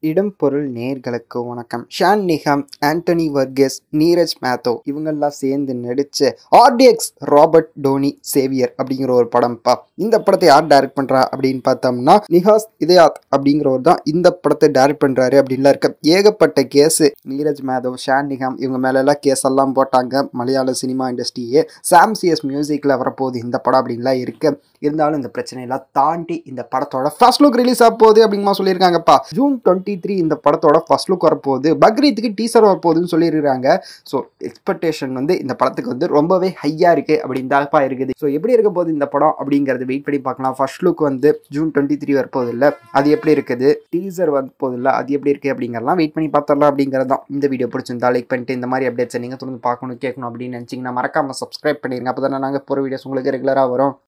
இடம் பொருள் நேர்களுக்கு வணக்கம். ஷான் நிகாம், ஆண்டனி வர்கஸ், நீரஜ் மேத்தோ இவங்கெல்லாம் சேர்ந்து நடிச்ச RDX ராபர்ட் டோனி சேவியர் அப்படிங்கிற ஒரு படம்ப்பா. இந்த படத்தை யார் டைரக்ட் பண்றா அப்படின்னு பார்த்தோம்னா நிஹாஸ் இதயாத் அப்படிங்கிறவர் தான் இந்த படத்தை டைரக்ட் பண்றாரு அப்படின்லாம் இருக்க. ஏகப்பட்ட கேஸ் நீரஜ் மேத்தோ, ஷான் நிகாம் இவங்க மேல எல்லாம் கேஸ் எல்லாம் போட்டாங்க. மலையாள சினிமா இண்டஸ்ட்ரியே சாம்சிஎஸ் மியூசிக்ல வரப்போகுது இந்த படம் அப்படின்லாம் இருக்கு. இருந்தாலும் இந்த பிரச்சனையெல்லாம் தாண்டி இந்த படத்தோட ஃபர்ஸ்ட் லுக் ரிலீஸ் ஆக போகுது அப்படிங்கமா சொல்லியிருக்காங்கப்பா. ஜூன் 23 இந்த படத்தோட ஃபர்ஸ்ட் லுக் வரப்போகுது. பக்ரீத்துக்கு டீசர் வரப்போகுதுன்னு சொல்லியிருக்காங்க. ஸோ எக்ஸ்பெக்டேஷன் இந்த படத்துக்கு ரொம்பவே ஹையா இருக்கு அப்படின்னு தான்ப்பா இருக்குது. ஸோ எப்படி இருக்க போகுது இந்த படம் அப்படிங்கிறது வெயிட் பண்ணி பார்க்கலாம். ஃபர்ஸ்ட் லுக் ஜூன் 23 வரப்போகுது இல்லை, அது எப்படி இருக்குது, டீசர் வரப்போகுது இல்லை, அது எப்படி இருக்கு அப்படிங்கிறலாம் வெயிட் பண்ணி பார்த்துடலாம் அப்படிங்கிறது தான். இந்த வீடியோ பிடிச்சிருந்தா லைக் பண்ணிட்டு இந்த மாதிரி அப்டேட்ஸ் நீங்கள் தொடர்ந்து பார்க்கணும் கேட்கணும் அப்படின்னு நினச்சிங்கன்னா மறக்காம சப்ஸ்கிரைப் பண்ணிருங்க. அப்போ தானே நாங்கள் போகிற வீடியோஸ் உங்களுக்கு ரெகுலராக வரும்.